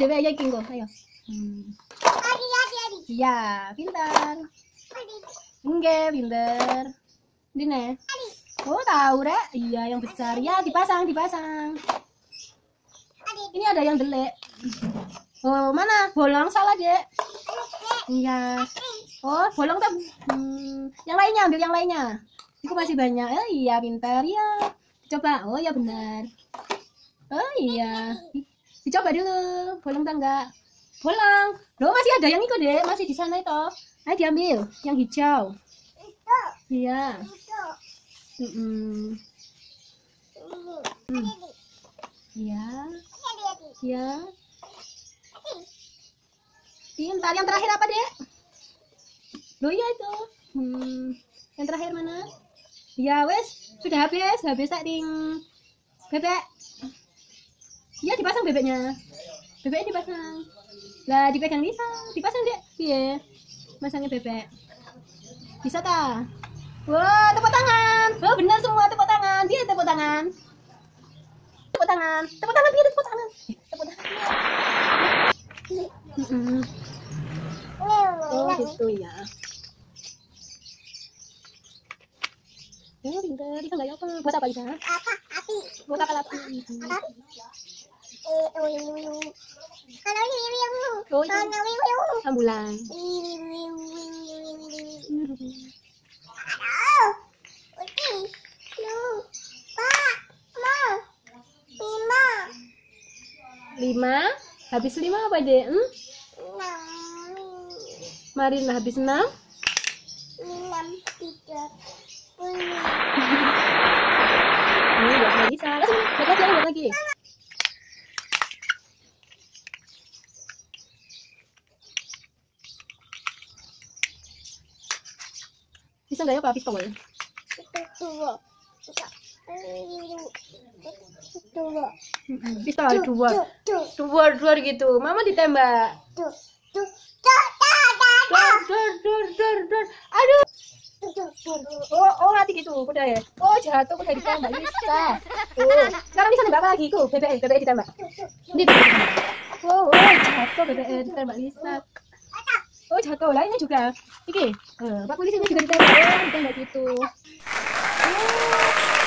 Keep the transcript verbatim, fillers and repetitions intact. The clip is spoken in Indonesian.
bebek aja king kok. Ayo. Hmm. Iya, pintar. Enggak, pintar. Dine. Oh, tahu, Rek. Iya, yang besar. Ya, dipasang, dipasang. Ini ada yang delek. Oh, mana? Bolong salah, Dek. Iya. Oh, bolong tak? Hmm. Yang lainnya, ambil yang lainnya. Itu masih banyak. Oh, iya, pintar. Ya. Coba. Oh, ya benar. Oh, iya. Dicoba dulu. Bolong tak enggak? Bolong. Loh, masih ada yang itu, Dek. Masih di sana itu. Ayo diambil. Yang hijau. Iya. Mm -mm. Hmm. Iya. Iya. Pintar. Yang terakhir apa, Dek? Loh, iya itu. Hmm. Yang terakhir mana? Ya, wes. Sudah habis. Habis setting bebek. Iya, dipasang bebeknya. Bebeknya dipasang. Lah, dipegang bisa. Dipasang, Dek. Iya. Masangnya bebek. Bisa tak? Wah, tepuk tangan. Oh, benar semua, tepuk tangan. Dia tepuk tangan. Tepuk tangan. Tepuk tangan, dia tepuk tangan. Tepuk tangan. Mm -mm. Oh, gitu ya. Ya, pintar. Bisa nggak ya apa? Buat apa Isa? Apa? Api. Buat apa apa? Apa? Eh, oh, kalau ini yang oh, ambulan. Lima. Habis lima apa deh? Hmm? Marina habis enam. Enam tiga puluh. Ini buat lagi salah. Buat lagi, buat lagi. Bisa nggak ya kalau habis towel? Dua. Dua. Pistol ada dua. Dua, dua gitu. Mama ditembak. Tuh. Tuh. Dor, dor, dor, dor, dor. Aduh. Oh, oh mati gitu. Udah ya. Oh, jatuh udah ditembak. Bisa. Oh, sekarang bisa nembak apa lagi? Tuh, bebek, bebek ditembak. Ini bebek ditembak. Oh, oh, jatuh bebek ditembak bisa. Oh, jatuh. Lainnya juga. Iki. Eh, Pak polisinya juga ditembak. Oh, ditembak gitu. Oh.